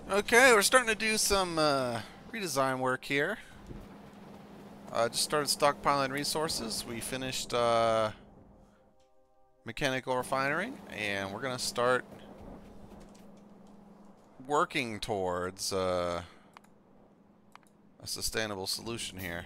Okay, we're starting to do some redesign work here. Just started stockpiling resources. We finished mechanical refinery, and we're gonna start working towards a sustainable solution here.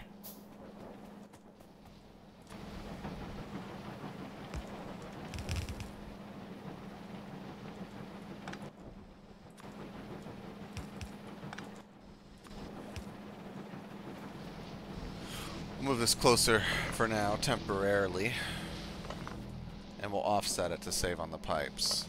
We'll move this closer for now, temporarily, and we'll offset it to save on the pipes.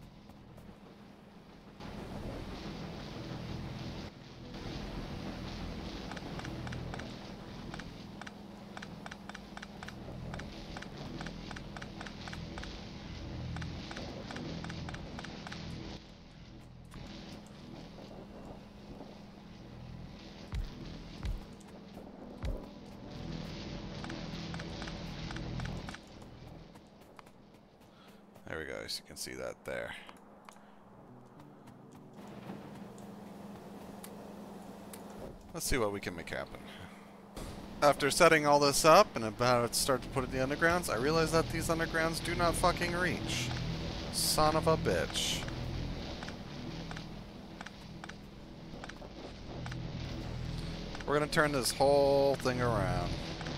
There we go, so you can see that there. Let's see what we can make happen. After setting all this up and about to start to put in the undergrounds, I realized that these undergrounds do not fucking reach. Son of a bitch. We're gonna turn this whole thing around.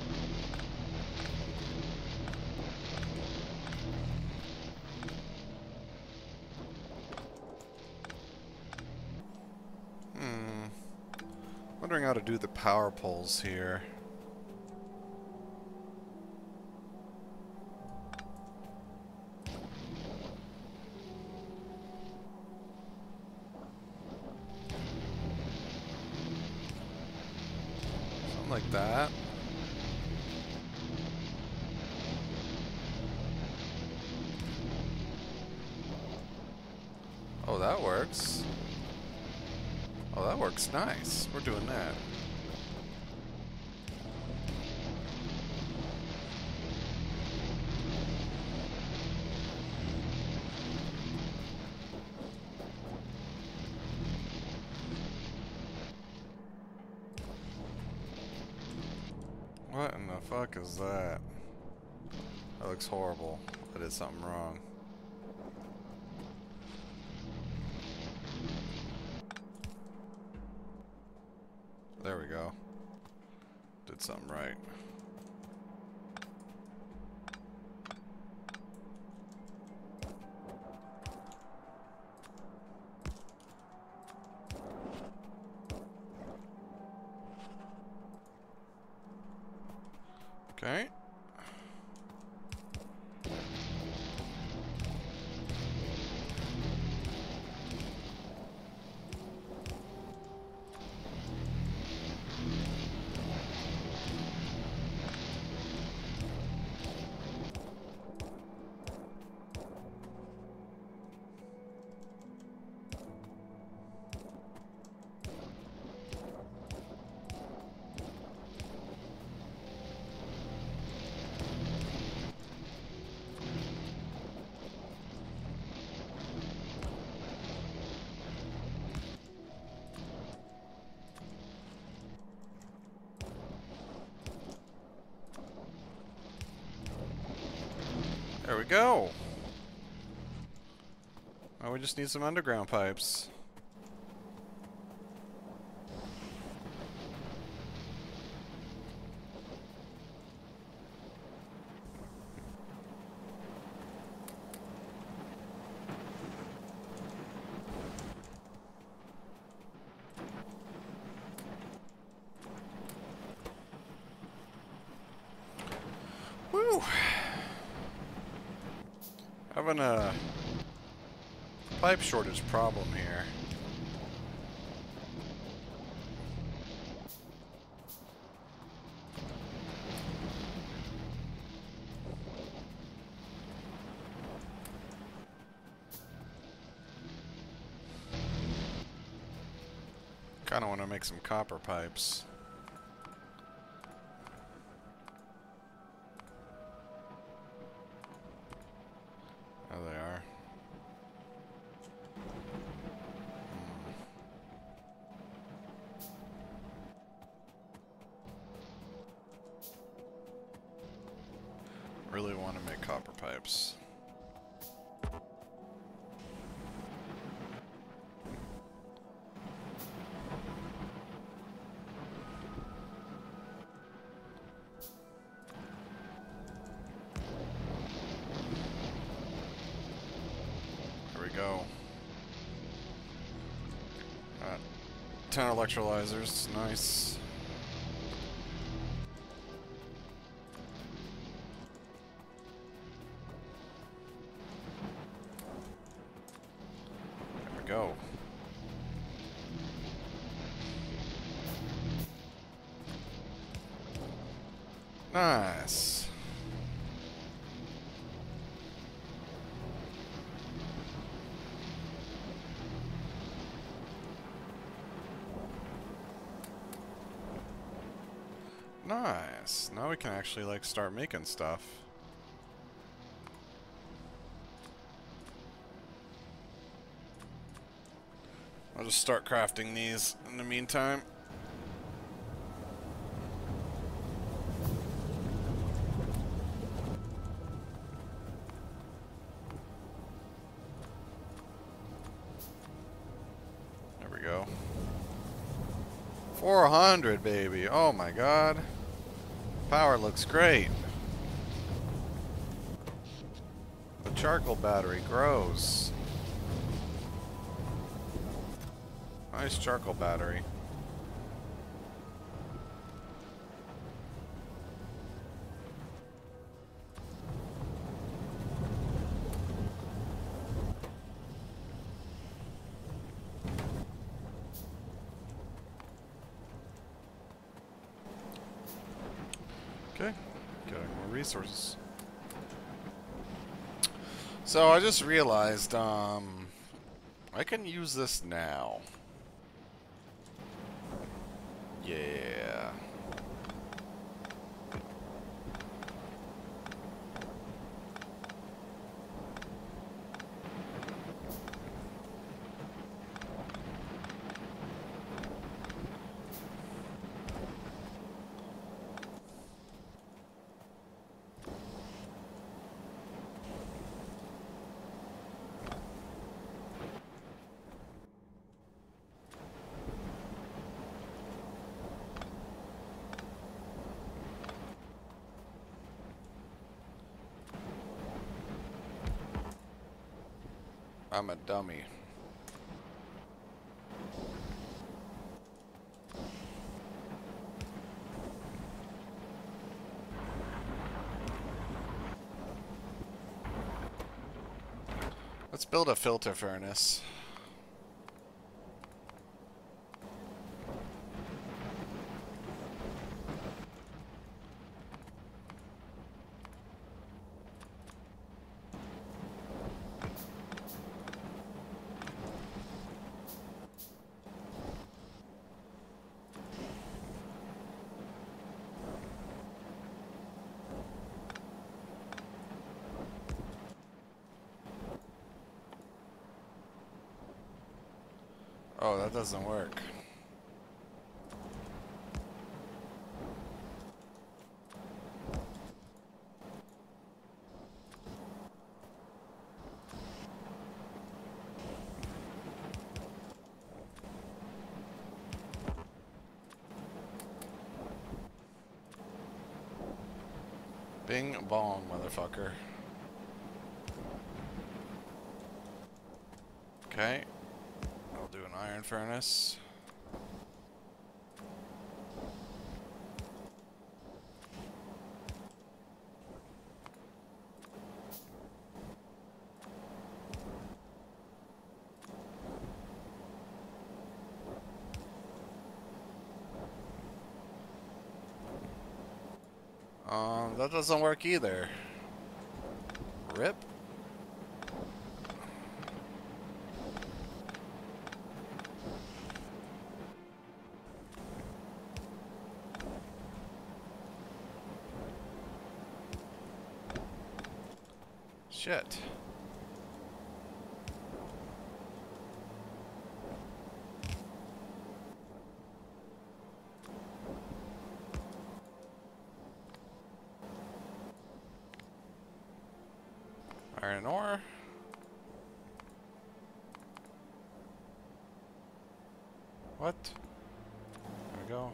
Wondering how to do the power poles here. Something like that. Oh, that works. Oh, that works nice. We're doing that. What in the fuck is that? That looks horrible. I did something wrong. There we go. Did something right. Okay. There we go. Now we just need some underground pipes. Woo! Having a pipe shortage problem here. Kinda wanna make some copper pipes. Oh, they are. really want to make copper pipes. There we go. 10 electrolyzers, nice. There we go. Nice. Nice. Now we can actually, like, start making stuff. I'll just start crafting these in the meantime. There we go. 400, baby. Oh my god. Power looks great. The charcoal battery grows. Nice charcoal battery. Okay, getting more resources. So I just realized, I can use this now. Yeah. I'm a dummy. Let's build a filter furnace. Oh, that doesn't work. Bing bong, motherfucker. Okay. I'll do an iron furnace. That doesn't work either. Rip. Shit. Iron ore. What? There we go.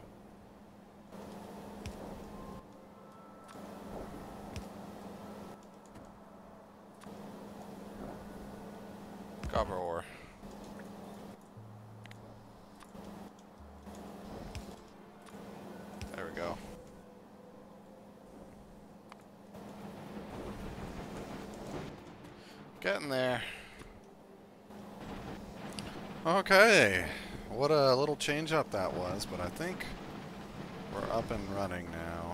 Copper ore. There we go. Getting there. Okay. What a little change up that was, but I think we're up and running now.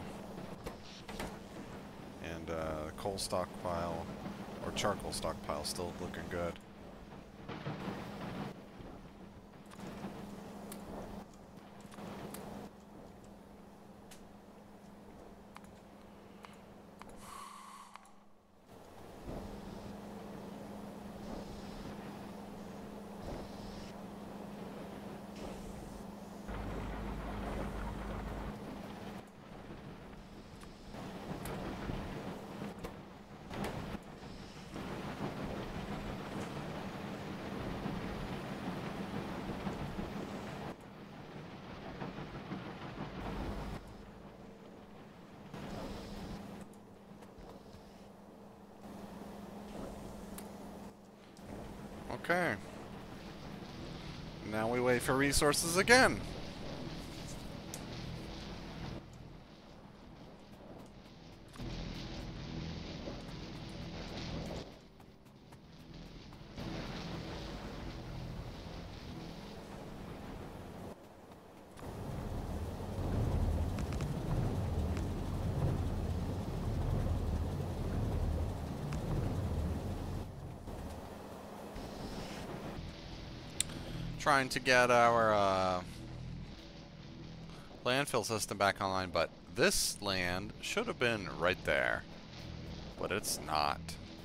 And coal stockpile, or charcoal stockpile, still looking good. Okay. Now we wait for resources again. Trying to get our landfill system back online, but this land should have been right there, but it's not.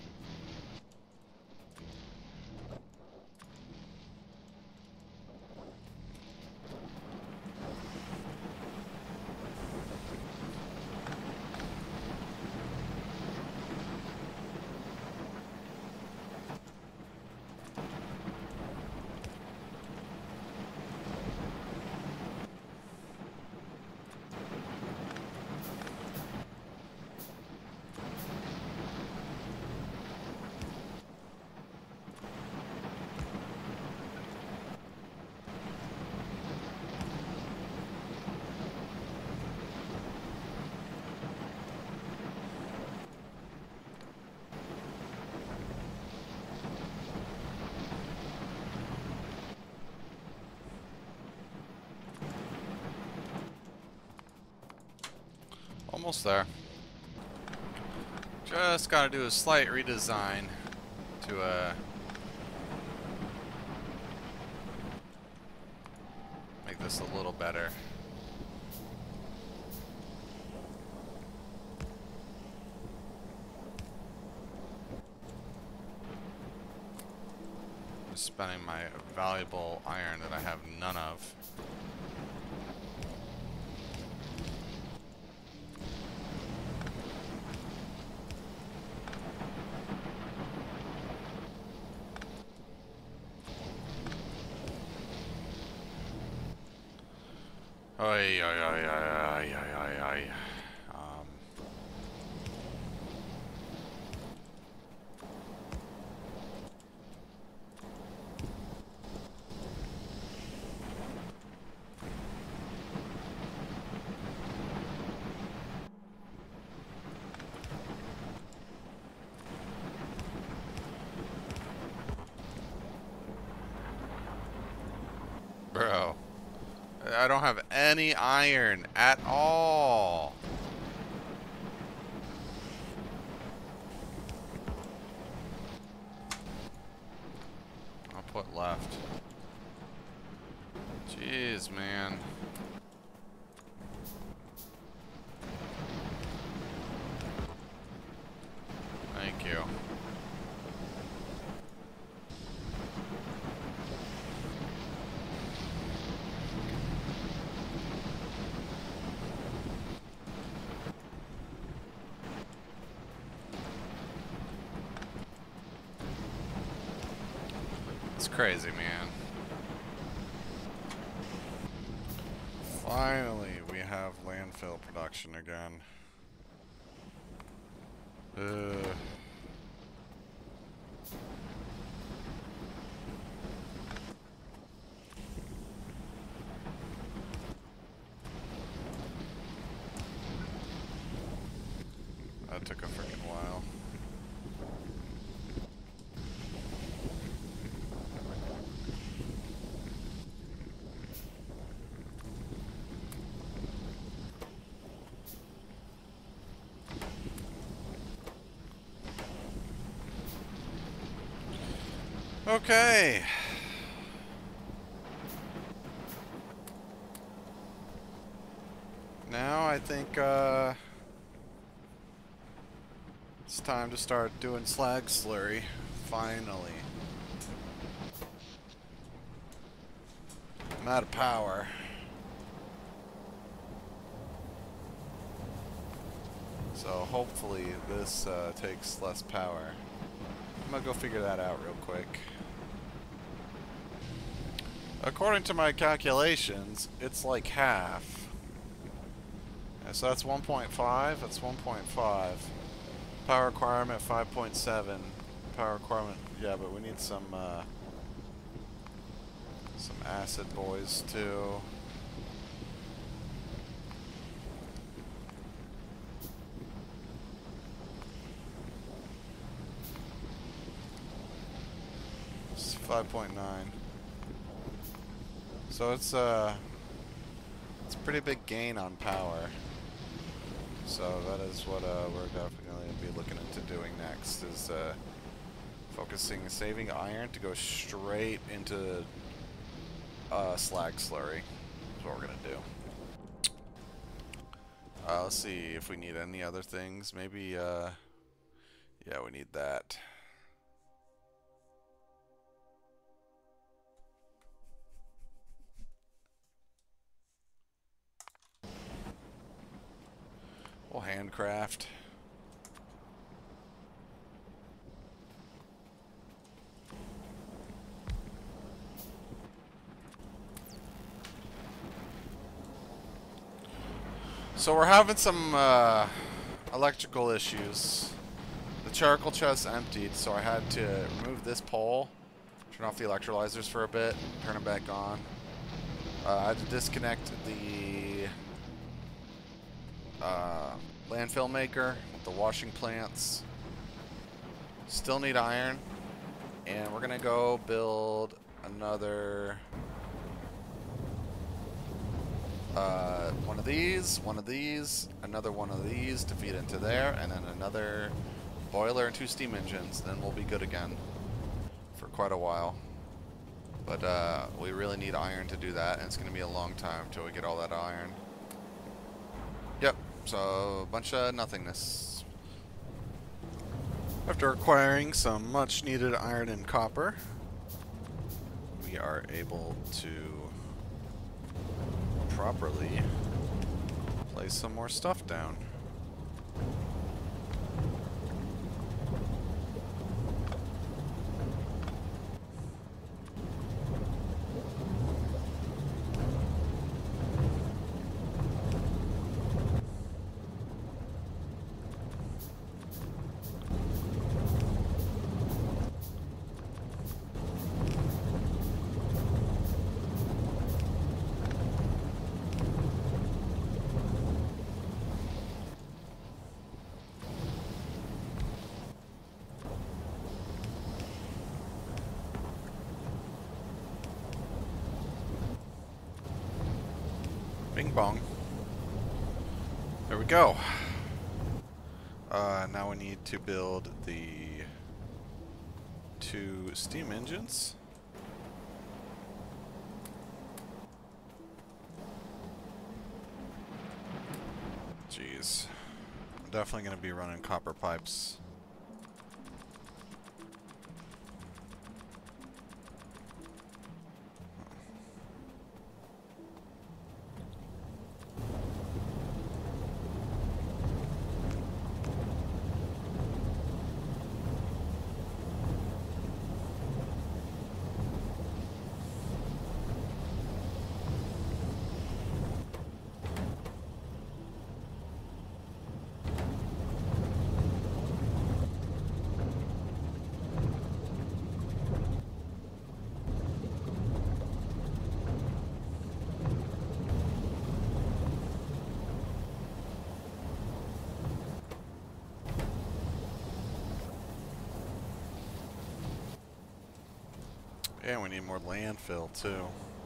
Almost there. Just gotta do a slight redesign to make this a little better. Just spending my valuable iron that I have none of. Ay, ay, ay, ay, ay, ay, ay. Bro. I don't have any iron at all. I'll put left. Jeez, man. Thank you. crazy, man. Finally, we have landfill production again. That took a freaking while. Okay. Now I think it's time to start doing slag slurry. Finally. I'm out of power. So hopefully this takes less power. I'm gonna go figure that out real quick. According to my calculations, it's like half. Yeah, so that's 1.5. That's 1.5. Power requirement 5.7. Power requirement, yeah, but we need some acid boys too. It's 5.9. So it's a pretty big gain on power. So that is what we're definitely going to be looking into doing next, is saving iron to go straight into slag slurry. That's what we're going to do. Let's see if we need any other things. Maybe, yeah, we need that. We'll handcraft. So we're having some electrical issues. The charcoal chest emptied, so I had to remove this pole, turn off the electrolyzers for a bit, turn them back on. I had to disconnect the landfill maker, the washing plants. Still need iron, and we're gonna go build another one of these, another one of these to feed into there, and then another boiler and 2 steam engines. Then we'll be good again for quite a while. But we really need iron to do that, and it's gonna be a long time till we get all that iron. Yep. So, a bunch of nothingness. After acquiring some much needed iron and copper, we are able to properly place some more stuff down. Bing bong. There we go. Now we need to build the 2 steam engines. Jeez. I'm definitely going to be running copper pipes. And we need more landfill, too.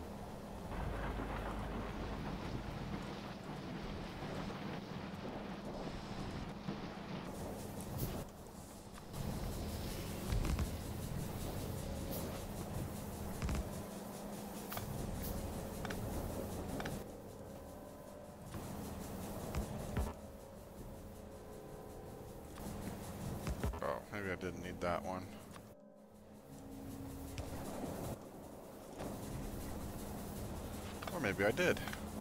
Oh, maybe I didn't need that one. Or maybe I did.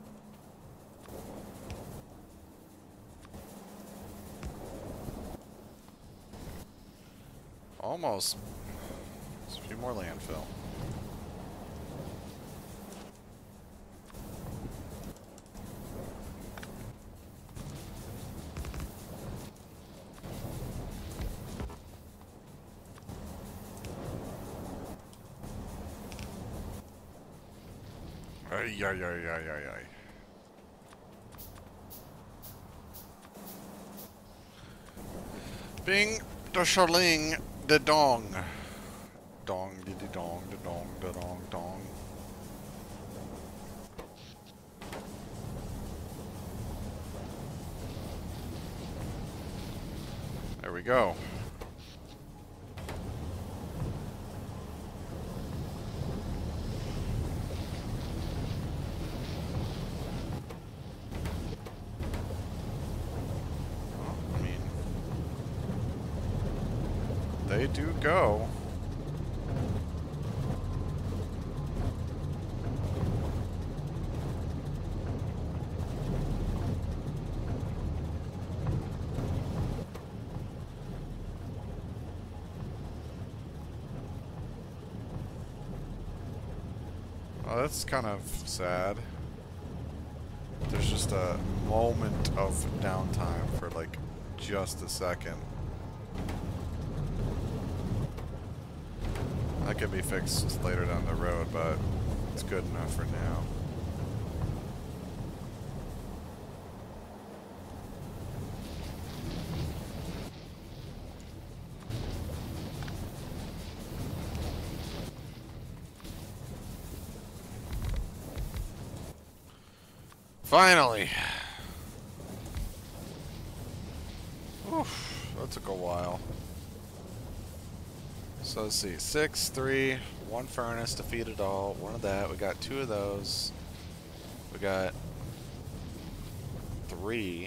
Almost. Just a few more landfill. Ay, ay, ay, ay, ay, ay. Bing, the shaling, the dong. Dong, diddy dong, the dong, the dong, dong. There we go. They do go. Oh, that's kind of sad. There's just a moment of downtime for like just a second. That could be fixed later down the road, but it's good enough for now. Finally! Oof, that took a while. So let's see, 6, 3, 1 furnace, defeated all, 1 of that. We got 2 of those. We got 3.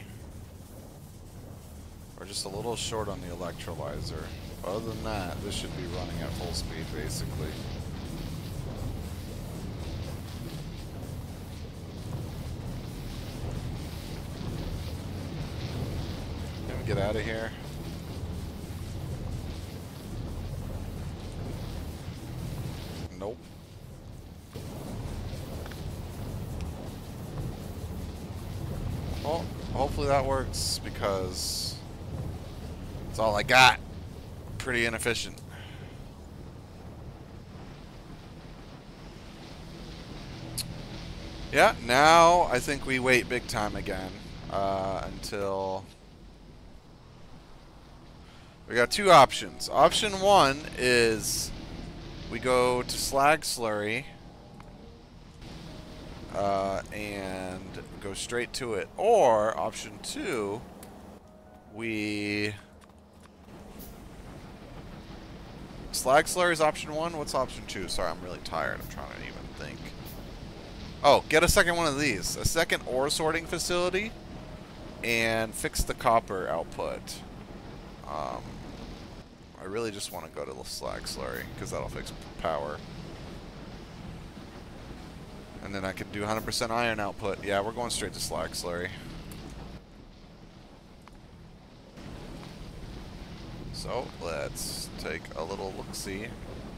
We're just a little short on the electrolyzer. Other than that, this should be running at full speed, basically. Can we get out of here? Nope. Well, hopefully that works because it's all I got. Pretty inefficient. Yeah, now I think we wait big time again until... We got 2 options. Option 1 is we go to slag slurry and go straight to it. Or option 2, we... Slag slurry is option 1. What's option 2? Sorry, I'm really tired. I'm trying to even think. Oh, get a second one of these. A second ore sorting facility and fix the copper output. I really just want to go to the slag slurry because that'll fix power. And then I can do 100% iron output. Yeah, we're going straight to slag slurry. So, let's take a little look-see.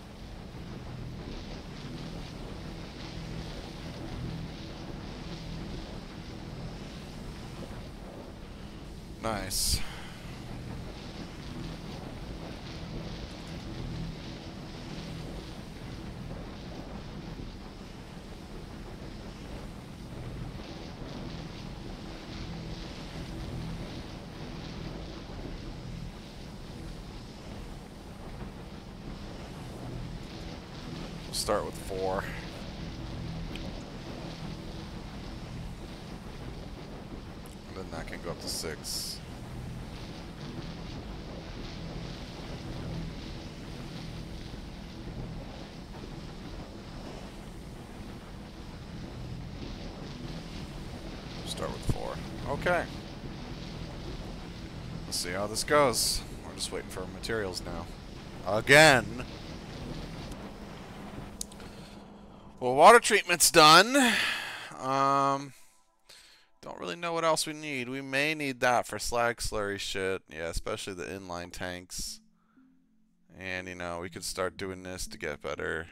Nice. start with 4. And then that can go up to 6. Start with 4. Okay. Let's see how this goes. We're just waiting for materials now. Again. Well, water treatment's done. Don't really know what else we need. We may need that for slag slurry shit. Yeah, especially the inline tanks. And, you know, we could start doing this to get better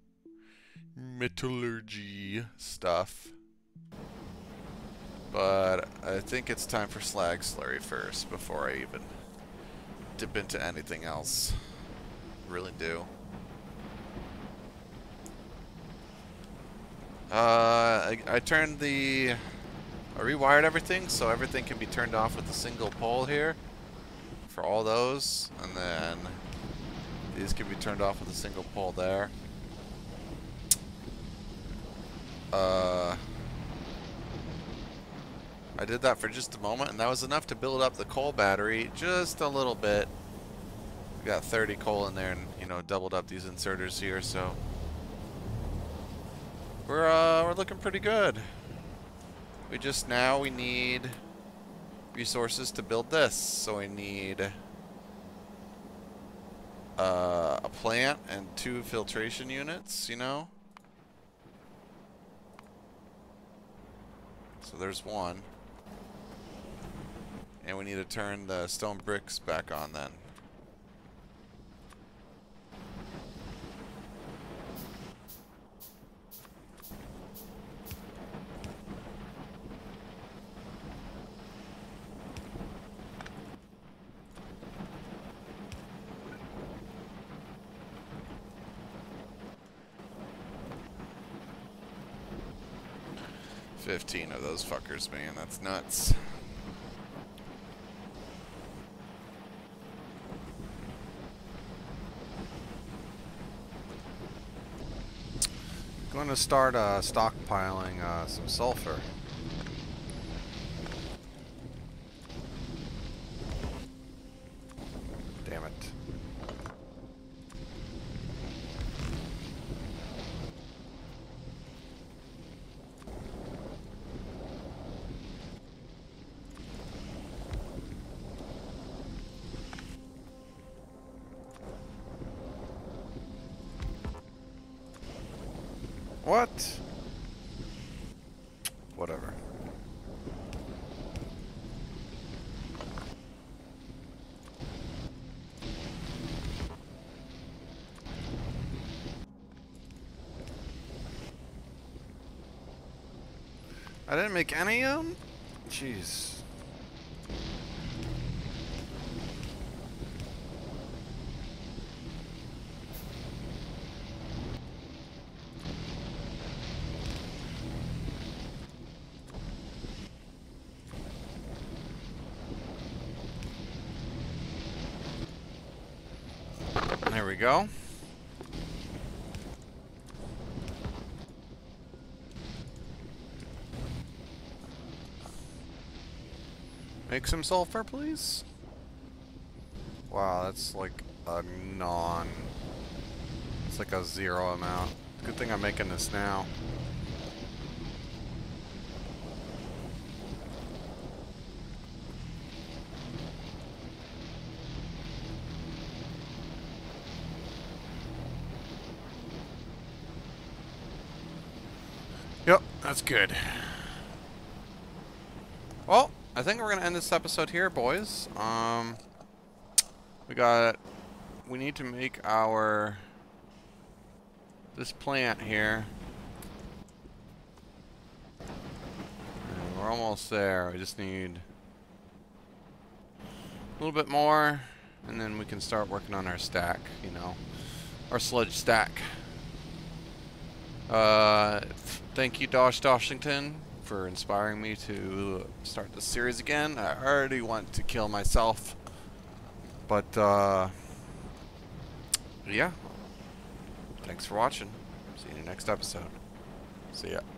metallurgy stuff. But I think it's time for slag slurry first before I even dip into anything else. Really do. I turned I rewired everything so everything can be turned off with a single pole here for all those, and then these can be turned off with a single pole there. I did that for just a moment, and that was enough to build up the coal battery just a little bit. We got 30 coal in there, and you know, doubled up these inserters here, so we're looking pretty good. We need resources to build this, so we need a plant and 2 filtration units, you know. So there's 1. And we need to turn the stone bricks back on then. $15 of those fuckers, man. That's nuts. Going to start stockpiling some sulfur. Damn it. What? Whatever. I didn't make any of them? Jeez. There we go. Make some sulfur, please. Wow, that's like a non. It's like a 0 amount. Good thing I'm making this now. Yep, that's good. Well, I think we're gonna end this episode here, boys. We need to make this plant here. And we're almost there. We just need a little bit more, and then we can start working on our stack, you know, our sludge stack. Thank you, Dosh Doshington, for inspiring me to start this series again. I already want to kill myself, but yeah, thanks for watching. See you next episode. See ya.